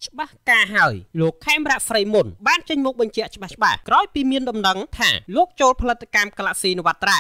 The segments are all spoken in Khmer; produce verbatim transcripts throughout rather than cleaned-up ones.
ច្បាស់ការហើយលោកខេមរៈស្រីមុនបានចេញមុខបញ្ជាក់ច្បាស់ច្បាស់ក្រោយពីមានដំណឹងថាលោកចូលផលិតកម្ម Galaxy Navatra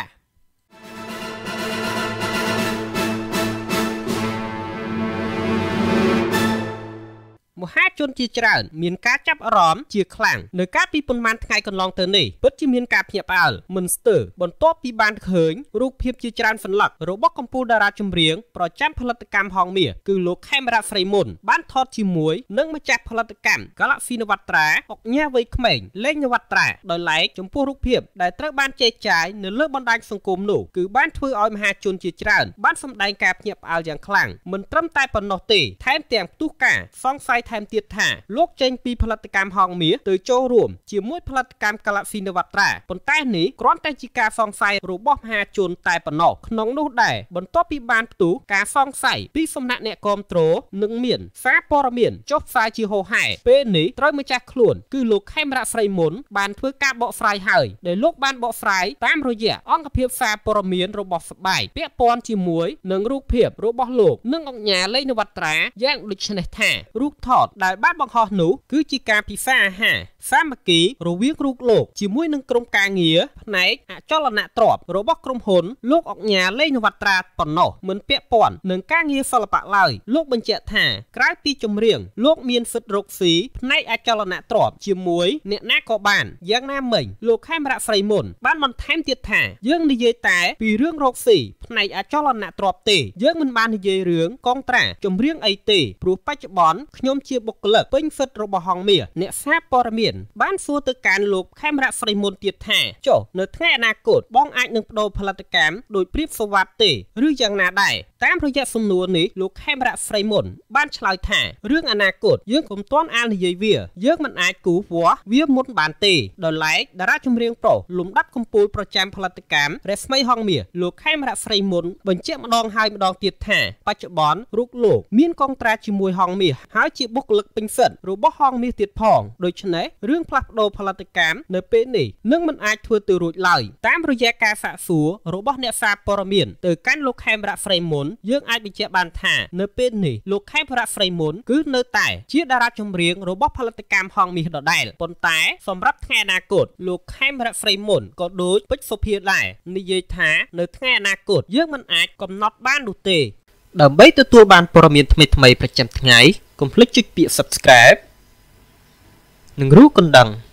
មហាជនជាច្រើនមានការចាប់អារម្មណ៍ជាខ្លាំងនៅការពីប៉ុន្មានថ្ងៃកន្លងទៅនេះពិតជាមានការភ្ញាក់ផ្អើលមិនស្ទើរបន្ទាប់ពីបានឃើញរូបភាពជាច្រើនសន្លឹករបស់កំពូលតារាចម្រៀងប្រចាំផលិតកម្មហងមាសគឺលោកខេមរៈស្រីមុនបានថតជាមួយនឹងម្ចាស់ផលិតកម្ម Galaxy Navatra អុកញ៉ាវ័យក្មេងលេង Navatra ដោយឡែកចំពោះរូបភាពដែលត្រូវបានចែកចាយនៅលើបណ្ដាញសង្គមនោះគឺបានធ្វើឲ្យមហាជនជាច្រើនបានសម្ដែងការភ្ញាក់ផ្អើលយ៉ាងខ្លាំងមិនត្រឹមតែប៉ុណ្ណោះទេថែមទាំងផ្ទុះការសង្ស័យថែមទៀតថាលោកចេញពីផលិតកម្មហងមាសទៅចូលរួមជាមួយផលិតកម្ម Galaxy Navatra ប៉ុន្តែនេះគ្រាន់តែជាការសង្ស័យរបស់មហាជនតែប៉ុណ្ណោះក្នុងនោះដែរបន្ទាប់ពីបានផ្ទុះការសង្ស័យពីសំណាក់អ្នកគាំទ្រនិងមានសារព័ត៌មានចុះផ្សាយជាហូរហែពេលនេះត្រូវម្ចាស់ខ្លួនគឺលោកខេមរៈស្រីមុនបានធ្វើការបកស្រាយហើយដែលលោកបានបកស្រាយតាមរយៈអង្គភាពសារព័ត៌មានរបស់សបាយពាក់ព័ន្ធជាមួយនឹងរូបភាពរបស់លោកនិងអង្គញាលេង Navatra យ៉ាងដូចនេះថារូបថតដែលបានបង្ហោះនោះគឺជាការពិសាអាហារសាមគ្គីរវាងរូបលោកជាមួយនឹងក្រុមការងារផ្នែកអចលនទ្រព្យរបស់ក្រុមហ៊ុនលោកអុកញ៉ាលេង Navatra ប៉ុណ្ណោះមិនពាក់ព័ន្ធនឹងការងារសិល្បៈឡើយលោកបញ្ជាក់ថាក្រៅពីចម្រៀងលោកមានសិទ្ធិរកស៊ីផ្នែកអចលនទ្រព្យជាមួយអ្នកណាក៏បានយ៉ាងណាមិញលោកខេមរៈស្រីមុនបានបន្ថែមទៀតថាយើងនិយាយតែពីរឿងរកស៊ីផ្នែកអចលនទ្រព្យទេយើងមិនបាននិយាយរឿងកងត្រាចម្រៀងអីទេព្រោះបច្ចុប្បន្នខ្ញុំជាបុគ្គលិកពេញសិទ្ធិរបស់ហងមាសអ្នកសារព័ត៌មានបានសួរទៅកាន់លោកខេមរៈស្រីមុនទៀតថាចុះនៅថ្ងៃអនាគតបងអាចនឹងបដូរផលិតកម្មដោយព្រៀបសវត្ថទេឬយ៉ាងណាដែរតាមរយៈសំណួរនេះលោកខេមរៈស្រីមុនបានឆ្លើយថារឿងអនាគតយើងកុំទាន់អាលនិយាយវាយើងមិនអាចគូសវាស់វាមុនបានទេដោយឡែកតារាចម្រៀងប្រុសលំដាប់កំពូលប្រចាំផលិតកម្មរស្មីហងមាសលោកខេមរៈស្រីមុនបញ្ជាក់ម្ដងហើយម្ដងទៀតថាបច្ចុប្បន្នរូបលោកមានកងត្រាជាមួយហងមាសហើយជាបុគ្គលិកពេញសិទ្ធិរបស់ហងមាសទៀតផងដូច្នេះរឿងផ្លាស់ប្ដូរផលិតកម្មនៅពេលនេះនឹងមិនអាចធ្វើទៅរួចឡើយតាមរយៈការសាកសួររបស់អ្នកសារព័ត៌មានទៅកាន់លោកខេមរៈស្រីមុនយើងអាចបញ្ជាក់បានថានៅពេលនេះលោកខេមរៈស្រីមុនគឺនៅតែជាតារាចម្រៀងរបស់ផលិតកម្មហងមាសដដែលប៉ុន្តែសម្រាប់ថ្ងៃអនាគតលោកខេមរៈស្រីមុនក៏ដូចពេជ្រសុភាដែរនិយាយថានៅថ្ងៃអនាគតយើងមិនអាចកំណត់បាននោះទេដើម្បីទទួលបានព័ត៌មានថ្មីៗប្រចាំថ្ងៃកុំភ្លេចចុចពាក្យ Subscribe និងរូបកណ្ដឹង